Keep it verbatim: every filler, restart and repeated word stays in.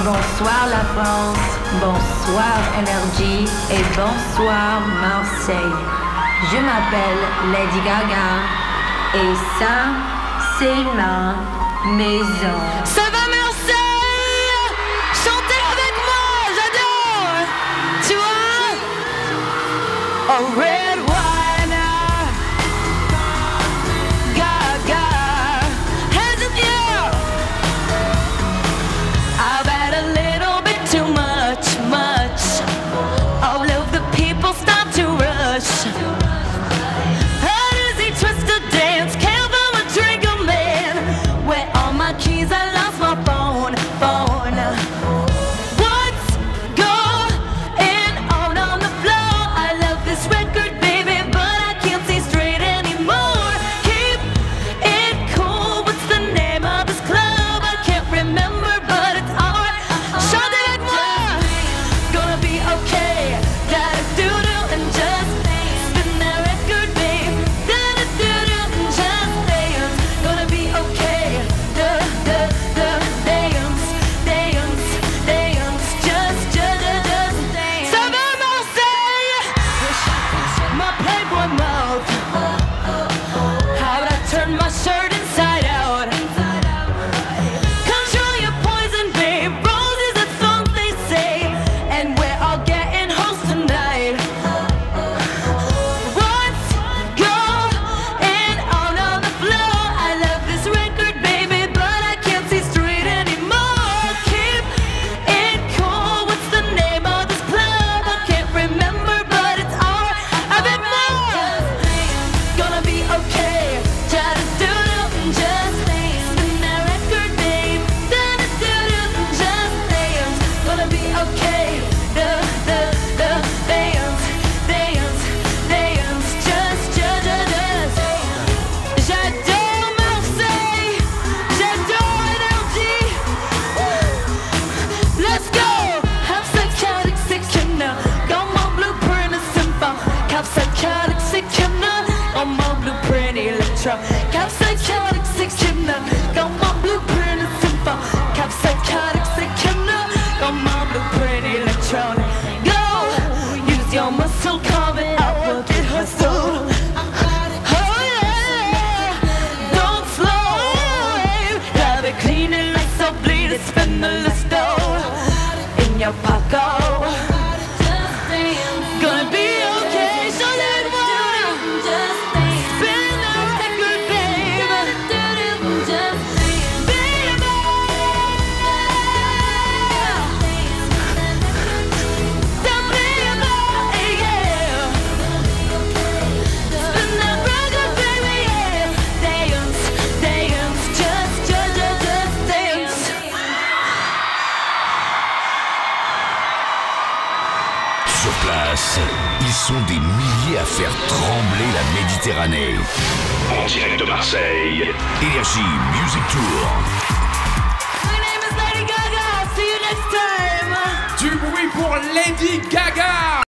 Bonsoir la France, bonsoir Énergie et bonsoir Marseille. Je m'appelle Lady Gaga et ça, c'est ma maison. Ça va Marseille? Chantez avec moi, j'adore. Tu vois? Oh, red wine, Gaga, hands in the air. I've had a little bit too much, much. All of the people start to rush. How does he trust to dance? Can't find a drink, a man. Where all my keys? I lost my phone, phone. What's going on on the floor? I love this record, baby, but I can't see straight anymore. Keep it cool. What's the name of this club? I can't remember, but it's alright. Chantez avec moi. Gonna be okay. Da-da-doo-doo and just spin that record, babe. Da-da-doo-doo and just dance. Gonna be okay. Da-da-da-dance, dance, dance. Just, just, just dance. Ça va Marseille? My playboy mouth. How'd I turn my shirt inside out? Control your poison, babe. Roses are thorns, they say, and we're all getting hoes tonight. What's going on on the floor? I love this record, baby, but I can't see straight anymore. Keep it cool. What's the name of this club? I can't remember, but it's alright. I've been more. Gonna be okay. Da-da-doo-doo and just dance. Spin that record, babe. Da-da-doo-doo and just dance. Gonna be okay. Da-da-da-dance, dance, dance. Just, just, just. J'adore Marseille. J'adore Énergie. Let's go. Have psychotic sick now. Got my blueprint of sympho. Have psychotic sick now. Got my blueprint electro. Have psychotic sick now. Got my blueprint of sympho. Have psychotic sick now. Got my blueprint electronic. Go. Use your muscle, carve it out, work it, hustle. Oh yeah. Don't slow. Drive it clean and like so bleed it. Spend the list in your pocket. Gonna be okay. So let me spin the record, babe. Baby. Don't be about it, yeah. Spin that record, baby, yeah. Dance, dance, just, just, just, just dance. Sur place, ils sont des milliers à faire trembler la Méditerranée. En direct de Marseille, Énergie Music Tour. My name is Lady Gaga. See you next time. Du bruit pour Lady Gaga.